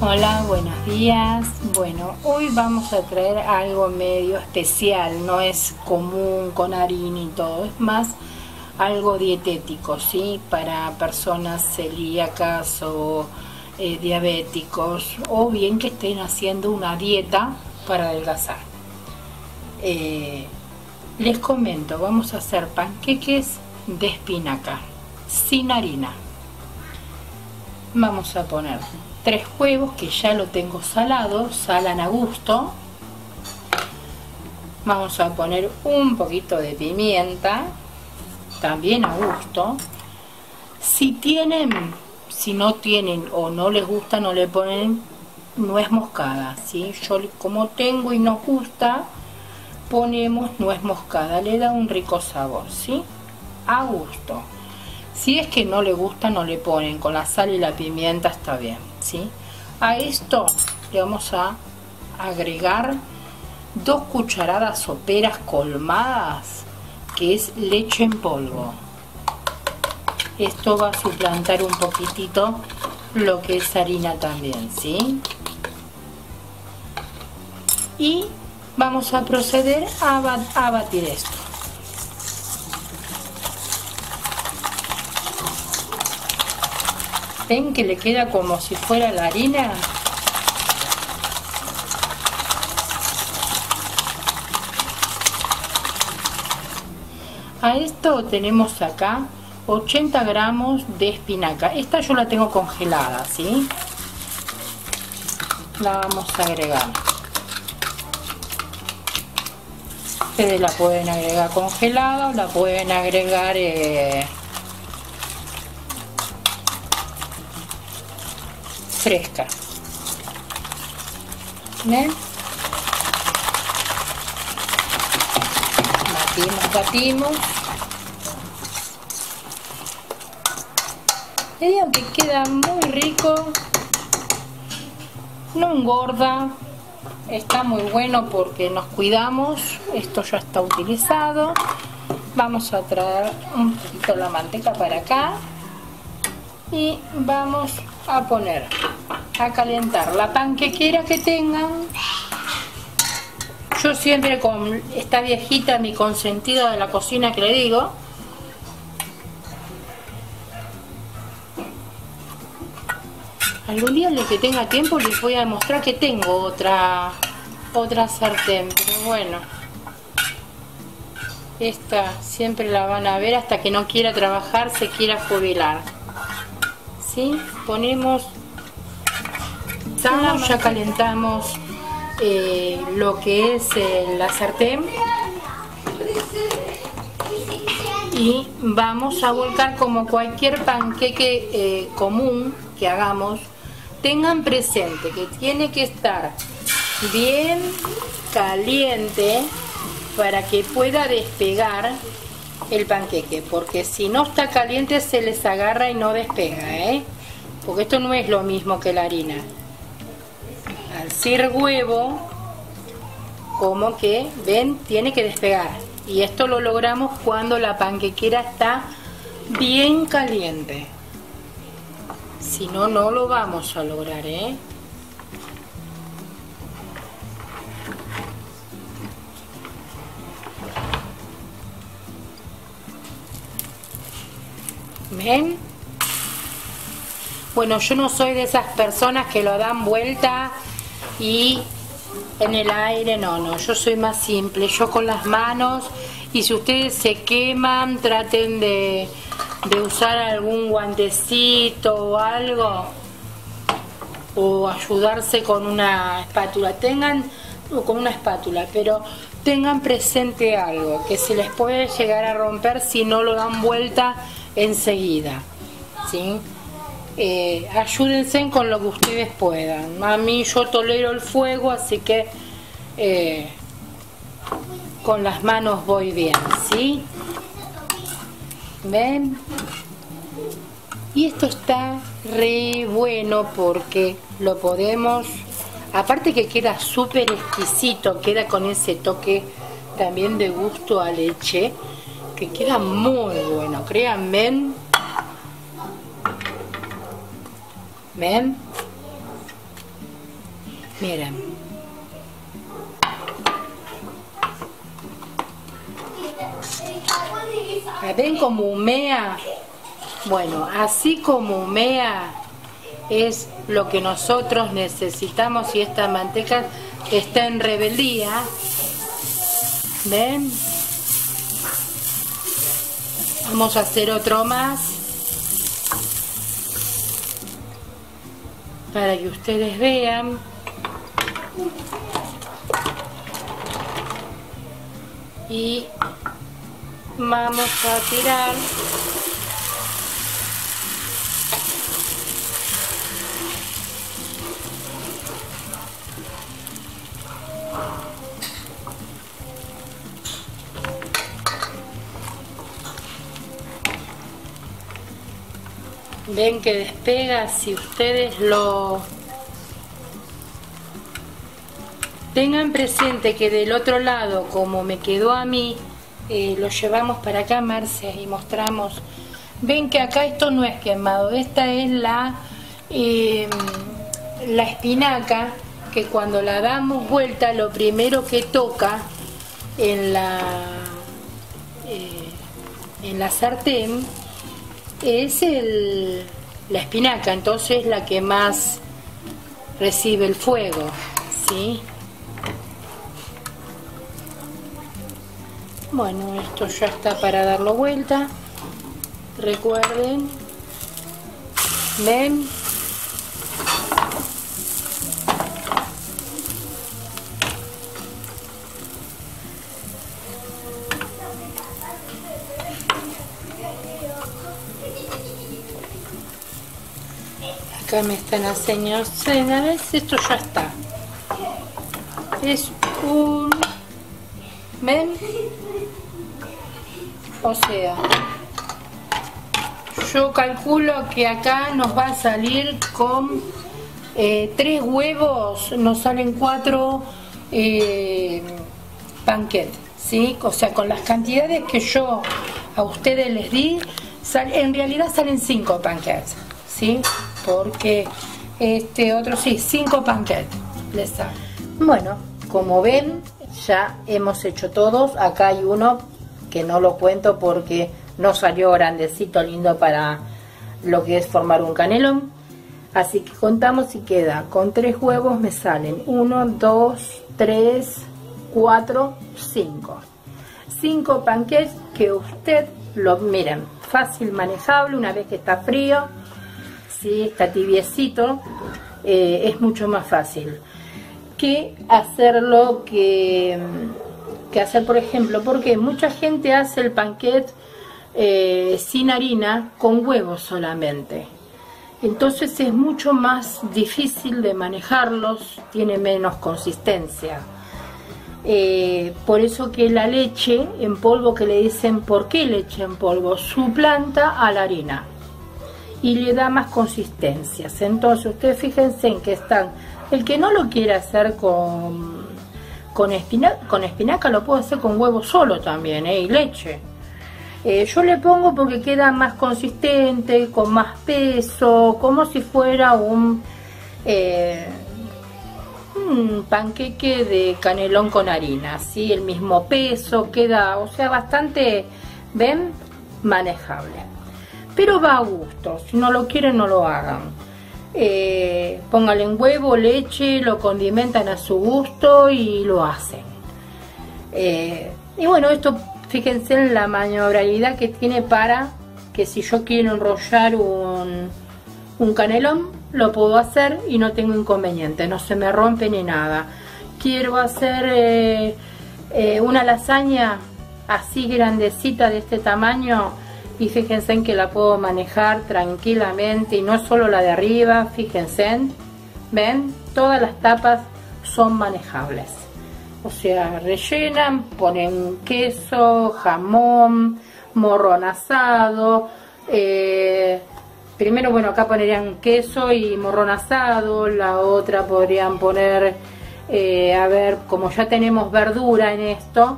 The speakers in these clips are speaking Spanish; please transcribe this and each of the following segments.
Hola, buenos días. Bueno, hoy vamos a traer algo medio especial, no es común con harina y todo, es más algo dietético, ¿sí? Para personas celíacas o diabéticos, o bien que estén haciendo una dieta para adelgazar. Les comento, vamos a hacer panqueques de espinaca sin harina. Vamos a poner 3 huevos que ya lo tengo salado, salan a gusto. Vamos a poner un poquito de pimienta, también a gusto. Si no tienen o no les gusta, no le ponen nuez moscada, ¿sí? Yo como tengo y nos gusta, ponemos nuez moscada, le da un rico sabor, ¿sí? A gusto. Si es que no le gusta, no le ponen, con la sal y la pimienta está bien, ¿sí? A esto le vamos a agregar 2 cucharadas soperas colmadas, que es leche en polvo. Esto va a suplantar un poquitito lo que es harina también, ¿sí? Y vamos a proceder a batir esto. ¿Ven que le queda como si fuera la harina? A esto tenemos acá 80 gramos de espinaca. Esta yo la tengo congelada, ¿sí? La vamos a agregar. Ustedes la pueden agregar congelada o la pueden agregar fresca. ¿Ven? Batimos. Y digo que queda muy rico, no engorda, está muy bueno porque nos cuidamos. Esto ya está utilizado. Vamos a traer un poquito la manteca para acá y vamos a poner a calentar la panquequera que tengan. Yo siempre con esta viejita, mi consentida de la cocina, que le digo, algún día en el que tenga tiempo les voy a mostrar que tengo otra sartén, pero bueno, esta siempre la van a ver hasta que no quiera trabajar, se quiera jubilar. ¿Sí? Ponemos, ya calentamos lo que es la sartén y vamos a volcar como cualquier panqueque común que hagamos. Tengan presente que tiene que estar bien caliente para que pueda despegar el panqueque, porque si no está caliente se les agarra y no despega, porque esto no es lo mismo que la harina. Al ser huevo, como que ven, tiene que despegar, y esto lo logramos cuando la panquequera está bien caliente. Si no, no lo vamos a lograr, ¿Ven? Bueno, yo no soy de esas personas que lo dan vuelta y en el aire, no, yo soy más simple, yo con las manos. Y si ustedes se queman, traten de usar algún guantecito o algo, o ayudarse con una espátula, pero tengan presente algo, que se les puede llegar a romper si no lo dan vuelta enseguida, ¿sí? Ayúdense con lo que ustedes puedan. A mí, yo tolero el fuego, así que con las manos voy bien, ¿sí? ¿Ven? Y esto está re bueno porque lo podemos, aparte que queda súper exquisito, queda con ese toque también de gusto a leche, que queda muy bueno, créanme. ¿Ven? Miren. ¿Ven cómo humea? Bueno, así como humea es lo que nosotros necesitamos y esta manteca está en rebeldía. ¿Ven? Vamos a hacer otro más para que ustedes vean. Y vamos a tirar ven que despega. Si ustedes lo tengan presente que del otro lado, como me quedó a mí, lo llevamos para acá, Marcia, y mostramos. Ven que acá esto no es quemado, esta es la espinaca, que cuando la damos vuelta lo primero que toca en la sartén es la espinaca, entonces la que más recibe el fuego, ¿sí? Bueno, esto ya está para darlo vuelta. Recuerden, ven, acá me están enseñando, a ver, esto ya está. Es un, ven, o sea, yo calculo que acá nos va a salir con 3 huevos, nos salen 4 panqueques, ¿sí? O sea, con las cantidades que yo a ustedes les di, en realidad salen 5 panqueques, ¿sí? Porque este otro sí, 5 panqueques les salen. Bueno, como ven, ya hemos hecho todos. Acá hay uno que no lo cuento porque no salió grandecito, lindo para lo que es formar un canelón. Así que contamos y queda, con 3 huevos me salen 1, 2, 3, 4, 5. 5 panqueques que usted lo miren, fácil manejable una vez que está frío, si está tibiecito, es mucho más fácil que hacerlo que hacer, por ejemplo, porque mucha gente hace el panqueque sin harina, con huevos solamente. Entonces es mucho más difícil de manejarlos, tiene menos consistencia. Por eso que la leche en polvo, que le dicen, ¿por qué leche en polvo? Suplanta a la harina y le da más consistencias. Entonces ustedes fíjense en que están, el que no lo quiere hacer con espinaca lo puedo hacer con huevo solo también, y leche. Yo le pongo porque queda más consistente, con más peso, como si fuera un panqueque de canelón con harina, ¿sí? El mismo peso, queda, o sea, bastante, ¿ven? Manejable. Pero va a gusto, si no lo quieren no lo hagan. Pónganle en huevo, leche, lo condimentan a su gusto y lo hacen. Y bueno, esto fíjense en la maniobrabilidad que tiene para que si yo quiero enrollar un canelón, lo puedo hacer y no tengo inconveniente, no se me rompe ni nada. Quiero hacer una lasaña así grandecita de este tamaño y fíjense en que la puedo manejar tranquilamente, y no solo la de arriba, fíjense, ven, todas las tapas son manejables. O sea, rellenan, ponen queso, jamón, morrón asado. Primero, bueno, acá ponerían queso y morrón asado. La otra podrían poner, a ver, como ya tenemos verdura en esto,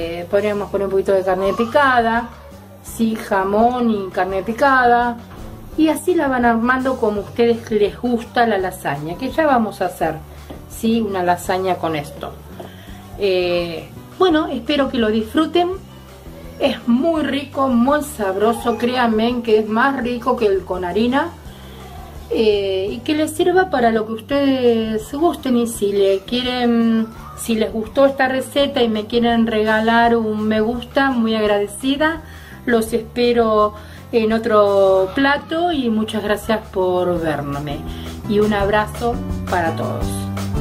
podríamos poner un poquito de carne picada. Sí, jamón y carne picada. y así la van armando como a ustedes les gusta la lasaña, que ya vamos a hacer, ¿sí? Una lasaña con esto. Bueno, espero que lo disfruten. Es muy rico, muy sabroso, créanme que es más rico que el con harina. Y que les sirva para lo que ustedes gusten, y si le quieren, si les gustó esta receta y me quieren regalar un me gusta, muy agradecida. Los espero en otro plato y muchas gracias por verme y un abrazo para todos.